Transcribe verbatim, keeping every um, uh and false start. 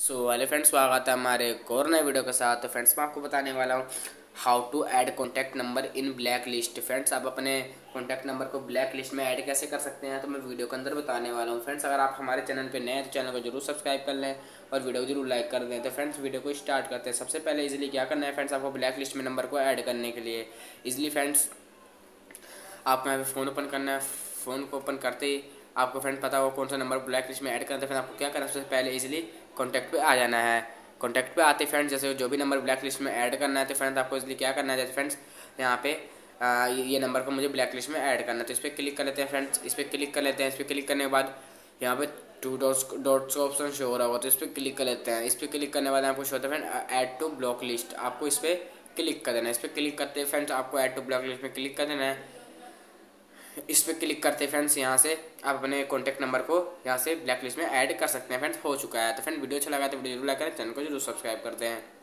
सो वाले फ्रेंड्स, स्वागत है हमारे एक और नए वीडियो के साथ। तो फ्रेंड्स मैं आपको बताने वाला हूँ how to add contact number in black list. Friends आप अपने कॉन्टैक्ट नंबर को ब्लैक लिस्ट में ऐड कैसे कर सकते हैं तो मैं वीडियो के अंदर बताने वाला हूँ। फ्रेंड्स अगर आप हमारे चैनल पे नए हैं तो चैनल को जरूर सब्सक्राइब कर लें और वीडियो को जरूर लाइक कर दें। तो फ्रेंड्स वीडियो को स्टार्ट करते हैं। सबसे पहले इजीली क्या करना है फ्रेंड्स, आपको ब्लैक लिस्ट में नंबर को ऐड करने के लिए इजीली फ्रेंड्स आपको यहाँ पे फ़ोन ओपन करना है। फ़ोन को ओपन करते ही आपको फ्रेंड पता हो कौन सा नंबर ब्लैक लिस्ट में ऐड करना है। फिर आपको क्या करना है, सबसे पहले इजीली कॉन्टैक्ट पे आ जाना है। कॉन्टैक्ट पे आते फ्रेंड्स जैसे जो भी नंबर ब्लैक लिस्ट में ऐड करना है तो फ्रेंड्स आपको इसलिए क्या करना है, जैसे फ्रेंड्स यहाँ पे आ, ये नंबर को मुझे ब्लैक लिस्ट में ऐड करना है तो इस पर क्लिक कर लेते हैं। फ्रेंड्स इस पर क्लिक कर लेते हैं। इस पर क्लिक करने के बाद यहाँ पे टू डॉट्स डॉट्स का ऑप्शन शो हो रहा होगा तो इस पर क्लिक कर लेते हैं। इस पर क्लिक करने के बाद आपको शो होता है friend add to block list, आपको इस पर क्लिक कर देना है। इस पर क्लिक करते हैं फ्रेंड्स आपको ऐड टू ब्लॉक लिस्ट में क्लिक कर देना है। इस पर क्लिक करते हैं फ्रेंड्स यहाँ से आप अपने कॉन्टैक्ट नंबर को यहाँ से ब्लैक लिस्ट में ऐड कर सकते हैं। फ्रेंड्स हो चुका है। तो फ्रेंड वीडियो अच्छा लगा तो वीडियो जरूर लाइक करें, चैनल को जरूर सब्सक्राइब करते हैं।